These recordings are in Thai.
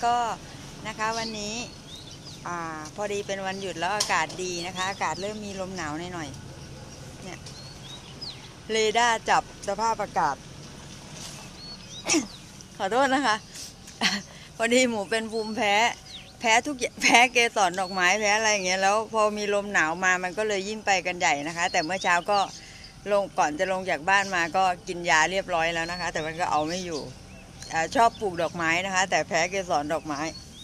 ก็นะคะวันนี้พอดีเป็นวันหยุดแล้วอากาศดีนะคะอากาศเริ่มมีลมหนาวหน่อยๆเนี่ยเรดาร์จับสภาพอากาศ ขอโทษนะคะ พอดีหมูเป็นภูมิแพ้ทุกแพ้เกสรดอกไม้แพ้อะไรอย่างเงี้ยแล้วพอมีลมหนาวมามันก็เลยยิ่งไปกันใหญ่นะคะแต่เมื่อเช้าก็ก่อนจะลงจากบ้านมาก็กินยาเรียบร้อยแล้วนะคะแต่มันก็เอาไม่อยู่ชอบปลูกดอกไม้นะคะแต่แพ้เกสรดอกไม้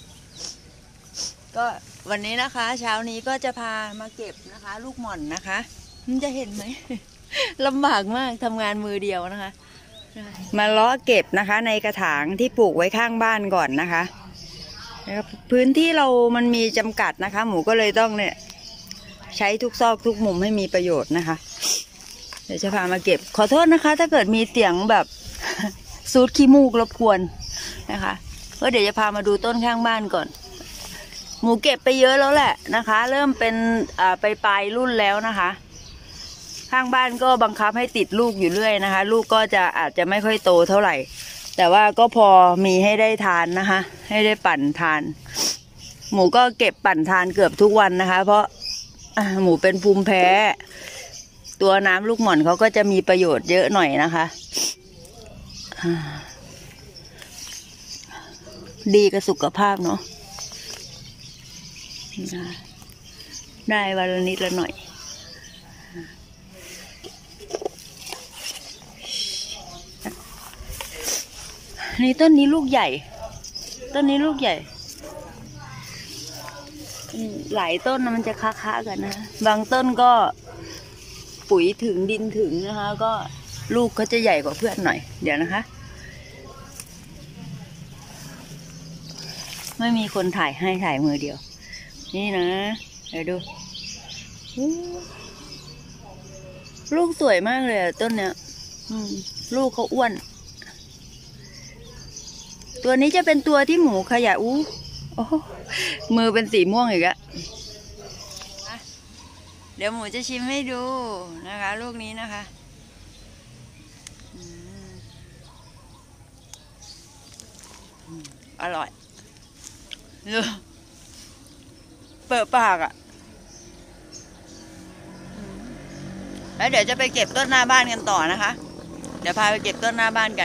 ก็วันนี้นะคะเช้านี้ก็จะพามาเก็บนะคะลูกหม่อนนะคะมันจะเห็นไหม ลำบากมากทำงานมือเดียวนะคะมาเลาะเก็บนะคะในกระถางที่ปลูกไว้ข้างบ้านก่อนนะคะพื้นที่เรามันมีจำกัดนะคะหมูก็เลยต้องเนี่ยใช้ทุกซอกทุกมุมให้มีประโยชน์นะคะเดี๋ยวจะพามาเก็บขอโทษนะคะถ้าเกิดมีเสียงแบบซูดขี้มูกรบกวนนะคะก็เดี๋ยวจะพามาดูต้นข้างบ้านก่อนหมูเก็บไปเยอะแล้วแหละนะคะเริ่มเป็นไปปลายรุ่นแล้วนะคะข้างบ้านก็บังคับให้ติดลูกอยู่เรื่อยนะคะลูกก็จะอาจจะไม่ค่อยโตเท่าไหร่แต่ว่าก็พอมีให้ได้ทานนะคะให้ได้ปั่นทานหมูก็เก็บปั่นทานเกือบทุกวันนะคะเพราะหมูเป็นภูมิแพ้ตัวน้ำลูกหม่อนเขาก็จะมีประโยชน์เยอะหน่อยนะคะดีกับสุขภาพเนาะได้วันละนิดละหน่อยนี่ต้นนี้ลูกใหญ่ต้นนี้ลูกใหญ่หลายต้นนะมันจะค้าๆกันนะบางต้นก็ปุ๋ยถึงดินถึงนะคะก็ลูกเขาจะใหญ่กว่าเพื่อนหน่อยเดี๋ยวนะคะไม่มีคนถ่ายให้ถ่ายมือเดียวนี่นะเดี๋ยวดูลูกสวยมากเลยต้นเนี้ยลูกเขาอ้วนตัวนี้จะเป็นตัวที่หมูขยะโอ้มือเป็นสีม่วงอีกอะเดี๋ยวหมูจะชิมให้ดูนะคะลูกนี้นะคะอร่อยเปิดปากอะแล้วเดี๋ยวจะไปเก็บต้นหน้าบ้านกันต่อนะคะเดี๋ยวพาไปเก็บต้นหน้าบ้านกัน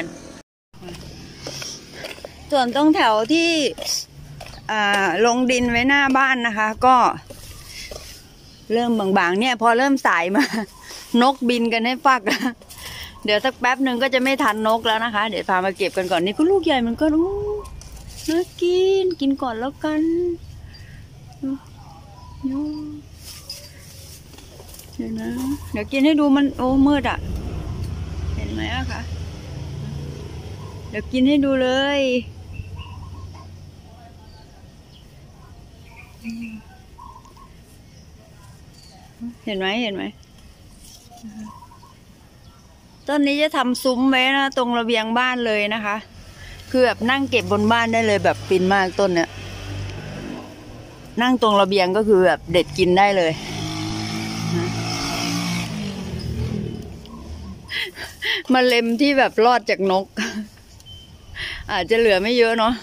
ส่วนตรงแถวที่ลงดินไว้หน้าบ้านนะคะก็เริ่มบางๆเนี่ยพอเริ่มสายมานกบินกันให้ฟักเดี๋ยวสักแป๊บหนึ่งก็จะไม่ทันนกแล้วนะคะเดี๋ยวพามาเก็บกันก่อนนี่ก็ลูกใหญ่มันก็น่ากินก่อนแล้วกันเดี๋ยวนะเดี๋ยวกินให้ดูมันโอ้มืดอ่ะเห็นไหมอะคะเดี๋ยวกินให้ดูเลยเห็นไหมต้นนี้จะทำซุ้มไว้นะตรงระเบียงบ้านเลยนะคะคือแบบนั่งเก็บบนบ้านได้เลยแบบฟินมากต้นเนี้ยนั่งตรงระเบียงก็คือแบบเด็ดกินได้เลยมาเล็มที่แบบรอดจากนกอาจจะเหลือไม่เยอะเนาะ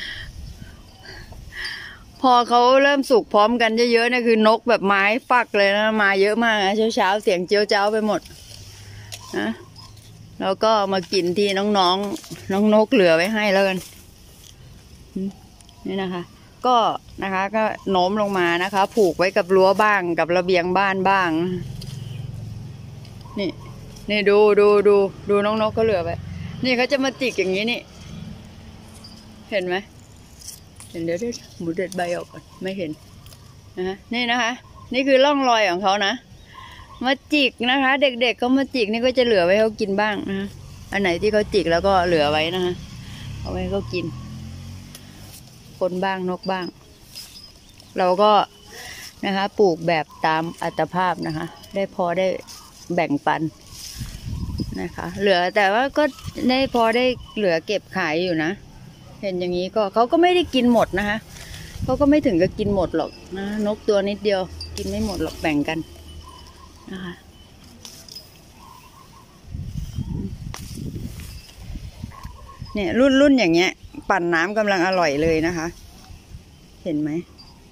พอเขาเริ่มสุกพร้อมกันเยอะๆนะคือนกแบบไม้ฟักเลยนะมาเยอะมากนะเช้าเสียงเจียวเจ้าไปหมดนะแล้วก็มากินที่น้องนกเหลือไว้ให้แล้วกันนี่นะคะก็นะคะก็โน้มลงมานะคะผูกไว้กับรั้วบ้างกับระเบียงบ้านบ้างนี่ดูน้องนกเขาเหลือไว้นี่เขาจะมาจิกอย่างนี้นี่เห็นไหมเห็นเดี๋ยวหมูเด็ดใบออกก่อนไม่เห็นนะนี่นะคะนี่คือร่องรอยของเขานะมาจิกนะคะเด็กๆเขามาจิกนี่ก็จะเหลือไว้เขากินบ้างนะอันไหนที่เขาจิกแล้วก็เหลือไว้นะคะเอาไว้เขากินคนบ้างนกบ้างเราก็นะคะปลูกแบบตามอัตภาพนะคะได้พอได้แบ่งปันนะคะเหลือแต่ว่าก็ได้พอได้เหลือเก็บขายอยู่นะเห็นอย่างนี้ก็เขาก็ไม่ได้กินหมดนะคะเขาก็ไม่ถึงกับกินหมดหรอกนะนกตัวนิดเดียวกินไม่หมดหรอกแบ่งกันนะคะเนี่ยรุ่นอย่างเงี้ย ปั่นน้ำกำลังอร่อยเลยนะคะ เห็นไหม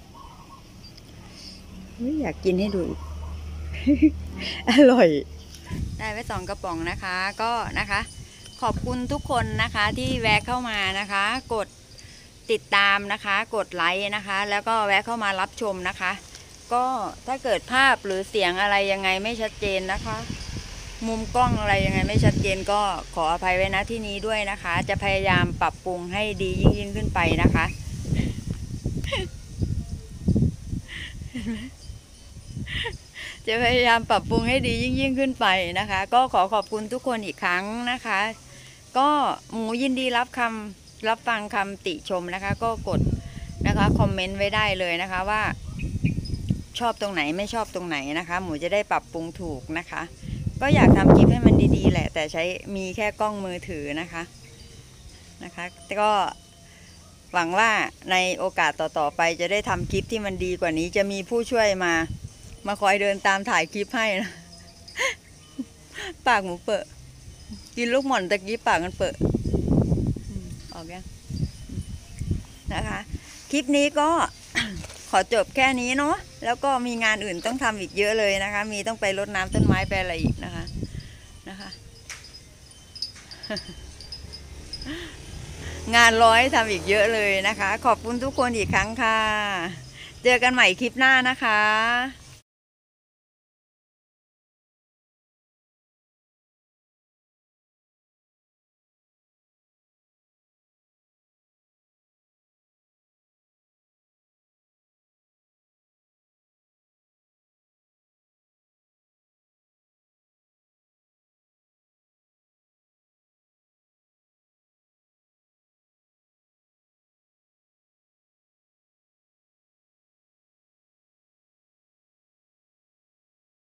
อยากกินให้ดู อร่อย ได้ไป2 กระป๋องนะคะ ก็นะคะ ขอบคุณทุกคนนะคะที่แวะเข้ามานะคะ กดติดตามนะคะ กดไลค์นะคะ แล้วก็แวะเข้ามารับชมนะคะ ก็ถ้าเกิดภาพหรือเสียงอะไรยังไงไม่ชัดเจนนะคะ มุมกล้องอะไรยังไงไม่ชัดเจนก็ขออภัยไว้ณที่นี้ด้วยนะคะ จะพยายามปรับปรุงให้ดียิ่งขึ้นไปนะคะ จะพยายามปรับปรุงให้ดียิ่งขึ้นไปนะคะ ก็ขอขอบคุณทุกคนอีกครั้งนะคะ ก็หมูยินดีรับฟังคำติชมนะคะ ก็กดนะคะคอมเมนต์ไว้ได้เลยนะคะว่า ชอบตรงไหนไม่ชอบตรงไหนนะคะ หมูจะได้ปรับปรุงถูกนะคะ ก็อยากทำคลิปให้มันดีๆแหละ แต่ใช้มีแค่กล้องมือถือนะคะก็หวังว่าในโอกาสต่อๆไปจะได้ทำคลิปที่มันดีกว่านี้จะมีผู้ช่วยมาคอยเดินตามถ่ายคลิปให้นะ ปากหมูเปิดกินลูกหม่อนตะกี้ปากมันเปิดออกยังนะคะ คลิปนี้ก็ ขอจบแค่นี้เนาะแล้วก็มีงานอื่นต้องทำอีกเยอะเลยนะคะ มีต้องไปรดน้ำต้นไม้ไปอะไรอีกนะคะ งานร้อยทำอีกเยอะเลยนะคะ ขอบคุณทุกคนอีกครั้งค่ะ เจอกันใหม่คลิปหน้านะคะ